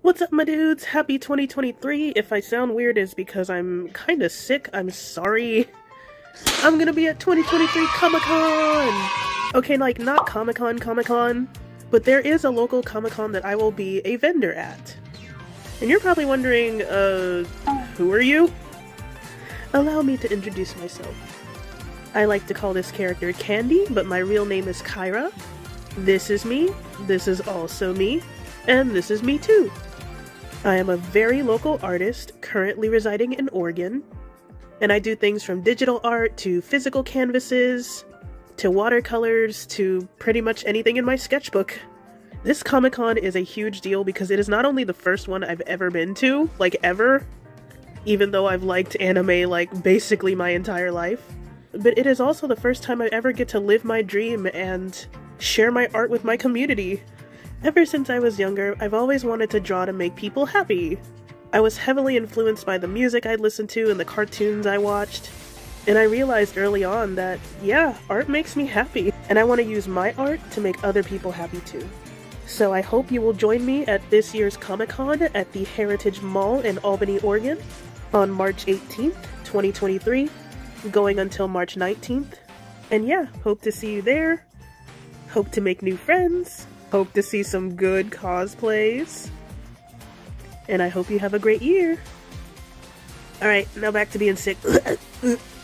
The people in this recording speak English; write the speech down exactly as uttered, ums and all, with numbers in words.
What's up, my dudes? Happy twenty twenty-three. If I sound weird, it's because I'm kind of sick. I'm sorry. I'm gonna be at twenty twenty-three Comic-Con! Okay, like, not Comic-Con Comic-Con, but there is a local Comic-Con that I will be a vendor at. And you're probably wondering, uh, who are you? Allow me to introduce myself. I like to call this character Candy, but my real name is Kyra. This is me, this is also me, and this is me too. I am a very local artist, currently residing in Oregon, and I do things from digital art to physical canvases, to watercolors, to pretty much anything in my sketchbook. This Comic-Con is a huge deal because it is not only the first one I've ever been to, like ever, even though I've liked anime like basically my entire life, but it is also the first time I ever get to live my dream and share my art with my community. Ever since I was younger, I've always wanted to draw to make people happy. I was heavily influenced by the music I'd listened to and the cartoons I watched, and I realized early on that, yeah, art makes me happy, and I want to use my art to make other people happy too. So I hope you will join me at this year's Comic-Con at the Heritage Mall in Albany, Oregon on March eighteenth, twenty twenty-three, going until March nineteenth. And yeah, hope to see you there, hope to make new friends, hope to see some good cosplays, and I hope you have a great year. Alright, now back to being sick.